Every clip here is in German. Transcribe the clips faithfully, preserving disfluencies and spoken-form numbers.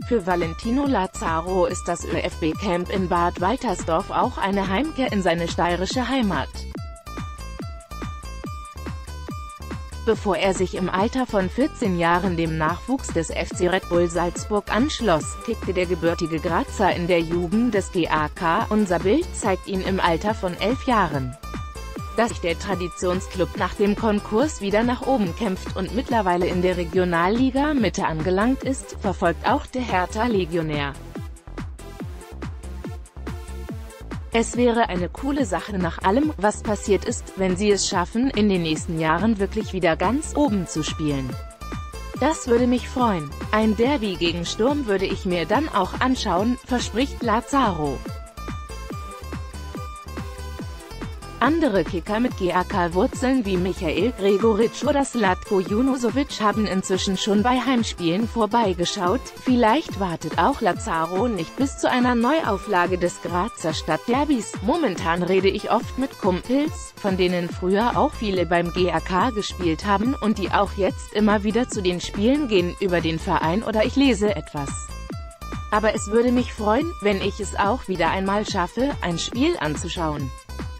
Für Valentino Lazaro ist das ÖFB-Camp in Bad Waltersdorf auch eine Heimkehr in seine steirische Heimat. Bevor er sich im Alter von vierzehn Jahren dem Nachwuchs des F C Red Bull Salzburg anschloss, kickte der gebürtige Grazer in der Jugend des G A K. Unser Bild zeigt ihn im Alter von elf Jahren. Dass sich der Traditionsklub nach dem Konkurs wieder nach oben kämpft und mittlerweile in der Regionalliga Mitte angelangt ist, verfolgt auch der Hertha-Legionär. Es wäre eine coole Sache nach allem, was passiert ist, wenn sie es schaffen, in den nächsten Jahren wirklich wieder ganz oben zu spielen. Das würde mich freuen. Ein Derby gegen Sturm würde ich mir dann auch anschauen, verspricht Lazaro. Andere Kicker mit G A K-Wurzeln wie Michail Gregoritsch oder Zlatko Junusovic haben inzwischen schon bei Heimspielen vorbeigeschaut. Vielleicht wartet auch Lazaro nicht bis zu einer Neuauflage des Grazer Stadtderbys. Momentan rede ich oft mit Kumpels, von denen früher auch viele beim G A K gespielt haben und die auch jetzt immer wieder zu den Spielen gehen, über den Verein oder ich lese etwas. Aber es würde mich freuen, wenn ich es auch wieder einmal schaffe, ein Spiel anzuschauen.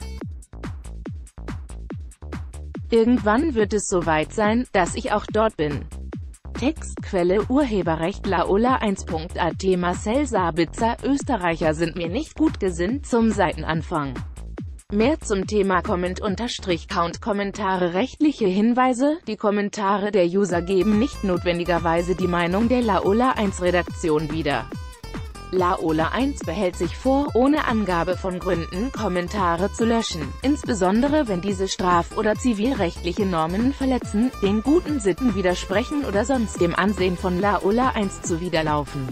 Irgendwann wird es soweit sein, dass ich auch dort bin. Textquelle Urheberrecht Laola eins punkt at Marcel Sabitzer. Österreicher sind mir nicht gut gesinnt zum Seitenanfang. Mehr zum Thema Comment-Count Kommentare. Rechtliche Hinweise: Die Kommentare der User geben nicht notwendigerweise die Meinung der Laola eins Redaktion wieder. Laola eins behält sich vor, ohne Angabe von Gründen, Kommentare zu löschen, insbesondere wenn diese straf- oder zivilrechtliche Normen verletzen, den guten Sitten widersprechen oder sonst dem Ansehen von Laola eins zuwiderlaufen.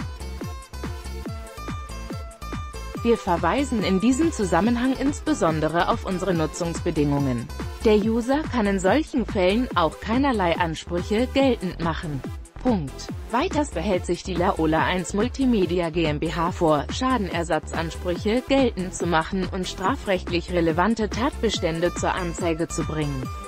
Wir verweisen in diesem Zusammenhang insbesondere auf unsere Nutzungsbedingungen. Der User kann in solchen Fällen auch keinerlei Ansprüche geltend machen. Punkt. Weiters behält sich die Laola eins Multimedia GmbH vor, Schadenersatzansprüche geltend zu machen und strafrechtlich relevante Tatbestände zur Anzeige zu bringen.